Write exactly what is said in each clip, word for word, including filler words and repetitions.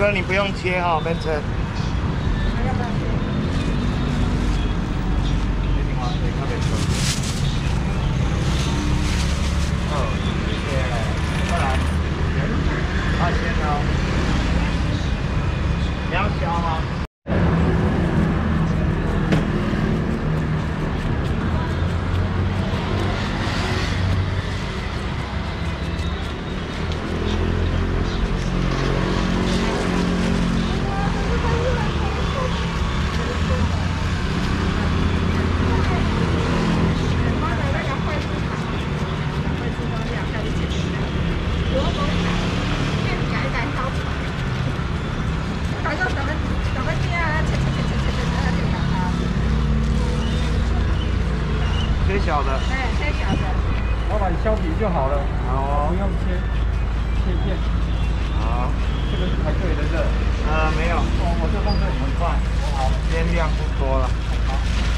哥，你不用切哈，变成。要不要切？你听话，你看别说。哦，谢谢。再来。二千哦。你要削吗？ 切小的，对，切小的。老板削皮就好了，好，不用切切片。好，这个是排队的热。呃，没有，哦，我这动作很快。好，今天量不多了。好。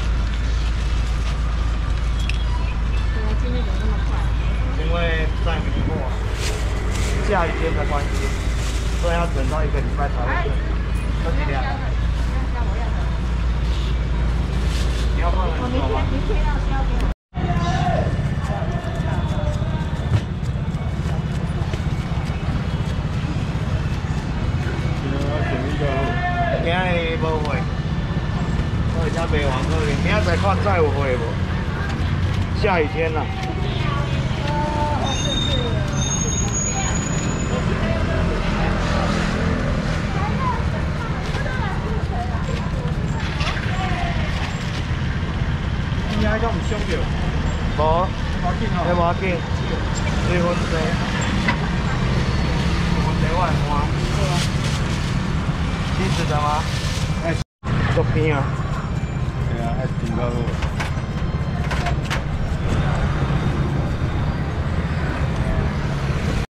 怎么今天怎么那么快？因为在明末下雨天的关系，所以要等到一个礼拜才会整。这几两。你要放很久吗？明天要削给我。 今日无货，我而且卖完可能，明仔再看再有货无？下雨天啦。今仔都唔伤着。无，你无要紧，水分多，水分多我会换。 你知道吗？哎，做片啊！对啊，还挺高的。